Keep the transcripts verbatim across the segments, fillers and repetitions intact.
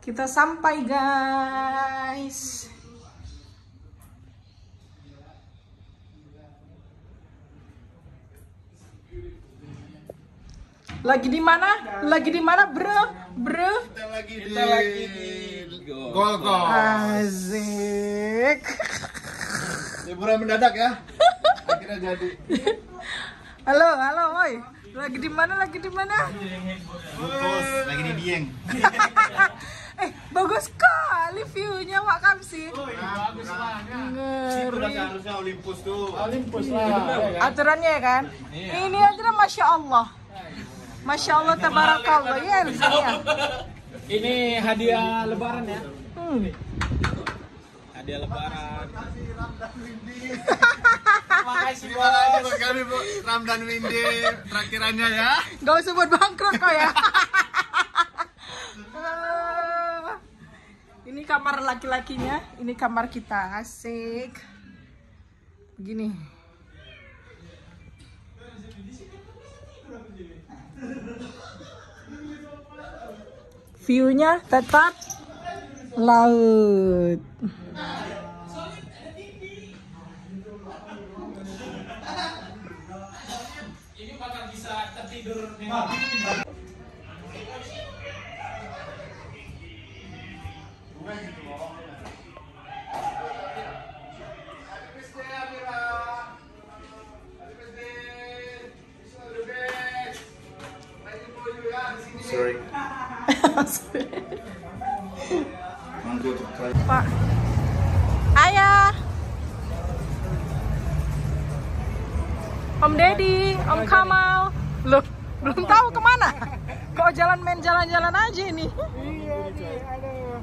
Kita sampai guys. Lagi di mana? Lagi di mana, bro? Bro? Kita lagi di, Kita lagi di Gold Coast. Asik. Liburan mendadak ya. Akhirnya jadi. Halo, halo, woi. Lagi di mana? Lagi di mana? Bungkus, lagi di Dieng. Eh, bagus sekali view-nya Pak Kamsi. Bagus banget. Ngeri. Harusnya Olympus tuh. Olympus lah. Aturannya ya kan? Ini aja Masya Allah. Masya Allah, tabarakallah. Ya, Elsa, ya. Ini hadiah lebaran ya. Hmm. Hadiah lebaran. Terima kasih buat kami Bu Ramdan Windy traktirannya ya. Gak usah buat bangkrut kok ya. Ini kamar laki-lakinya, ini kamar kita, asik. Begini. View-nya tetap laut. Ini bakal bisa tertidur nih. Sorry. Pak. Ayah. Om Deddy, Om Kamal. Loh, belum tahu kemana? Kok jalan main jalan-jalan aja ini? Iya nih, aduh.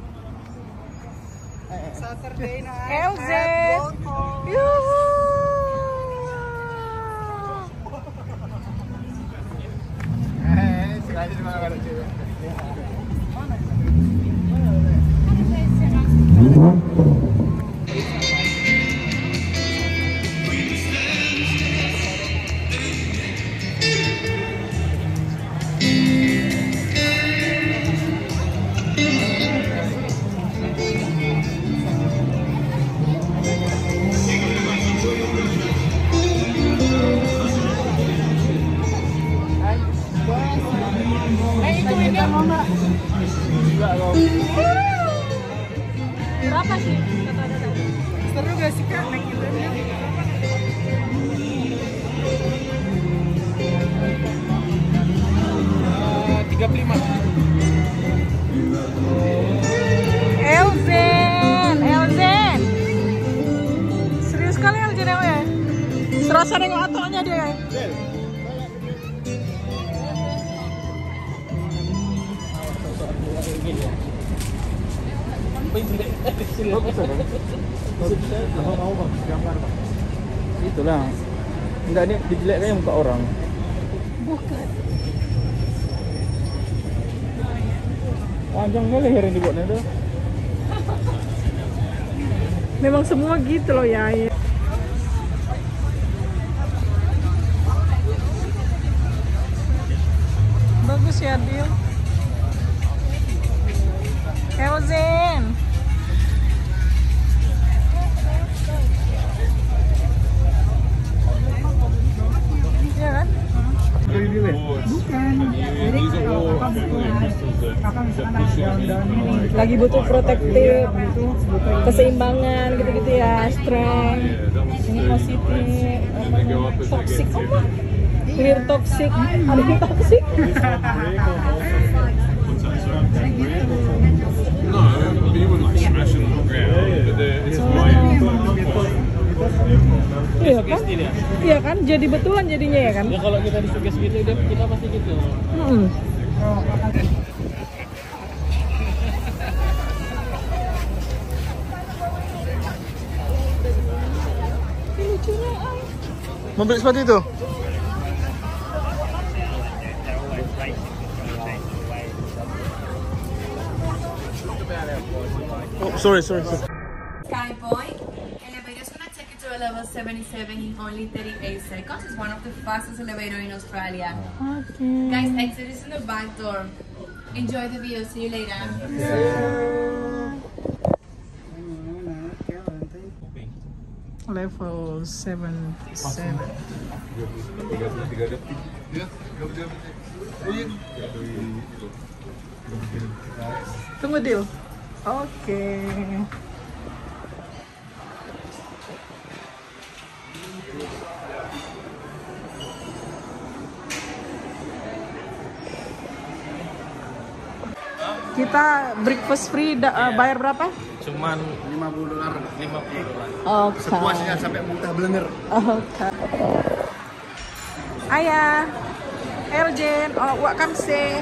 Saturday night. L Z. at Gold Coast. Yuhu. Eh, sekali di mana ada cewek. Berapa sih? Seru gak sih Kak naik itu? tiga puluh lima. Elzen, Elzen. Serius kali Elzen ya? Serasa nengok otaknya dia ya? Itulah. Enggak, ini dijeleknya muka orang. Bukan. Panjang kali leher yang dibuatnya tuh. Memang semua gitu loh ya. Ya. Bagus ya, Dil. Elzen. Iya kan? Bukan. Jadi kalau kakak butuh, kakak misalkan ada daun-daun ini. Lagi butuh protektif, keseimbangan gitu-gitu ya, strength, ini positif, toxic, apa? Clear toxic, ada yang toxic. No, you wouldn't smash it on the ground, but there is way. Iya kan? Iya kan? Jadi betulan jadinya ya kan? Ya kalau kita disuges gitu, dia kita pasti gitu. Hmm. Membeli seperti itu. Oh, sorry, sorry, sorry. Sky Point. Elevator is going to take you to a level seventy-seven in only thirty-eight seconds. It's one of the fastest elevators in Australia. Okay. Guys, exit is in the back door. Enjoy the video. See you later. Level seventy-seven. tiga puluh tiga detik. Ya, tiga puluh tiga detik. Oh iya. Tunggu deal. Oke. Kita breakfast free, da- uh, bayar berapa? Cuman lima puluh dolar. lima puluh dolar. Oke. Sepuasnya sampai muntah blenger. Oke. Ayah, Eljen, oh, wak kamse.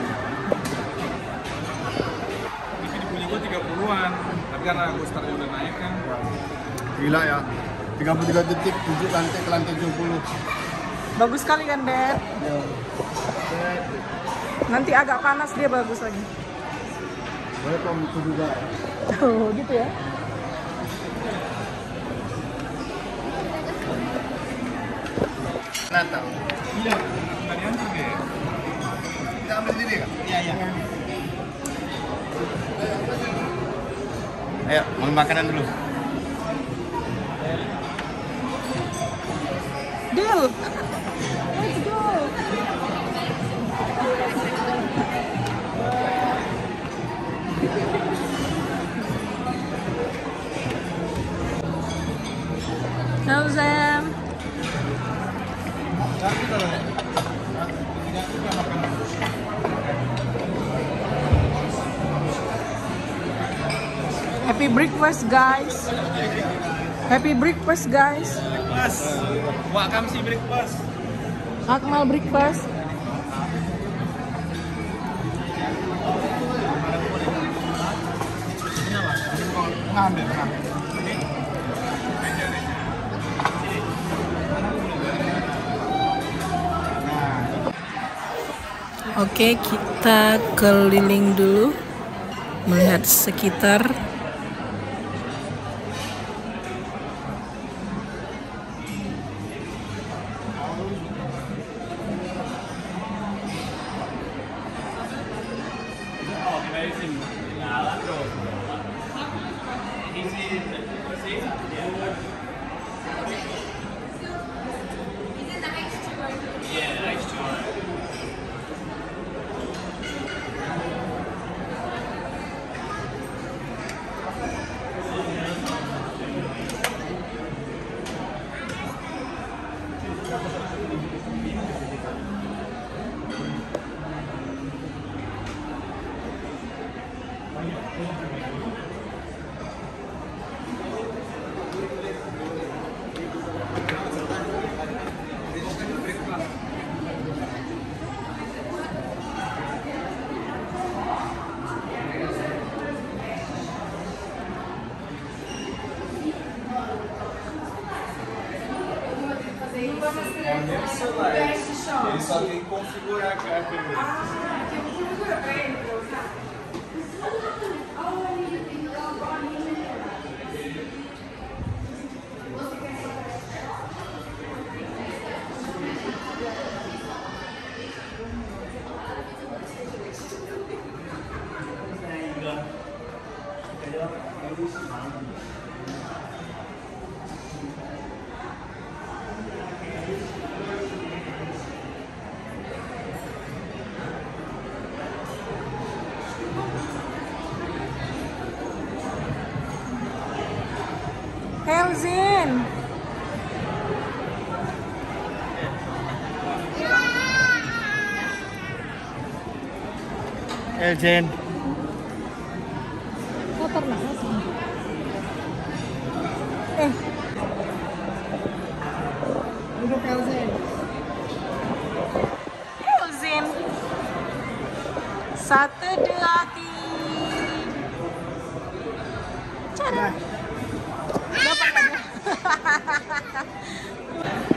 Ini di punya gue tiga puluhan, tapi karena gue startnya udah naik kan. Gila ya. tiga puluh tiga detik, tujuh lantai ke lantai tujuh puluh. Bagus sekali kan, Dad? Nanti agak panas dia bagus lagi. Boleh kok itu juga. Oh, gitu ya. Natal. Iya, nggak diantar deh. Kita ambil sendiri kan? Iya, iya. Ayo, ambil makanan dulu. Deal. Let's go. Halo Sam. Happy breakfast guys. Happy breakfast guys. Breakfast. Welcome si breakfast. Akmal breakfast. Ngambil, ngambil. Oke, kita keliling dulu melihat sekitar. Ele só tem que configurar a câmera. Elzin. Eljen. Kotor lah. Eh. Duduk Elzin. Elzin. Satu dua tiga. Cara. Dapat ada.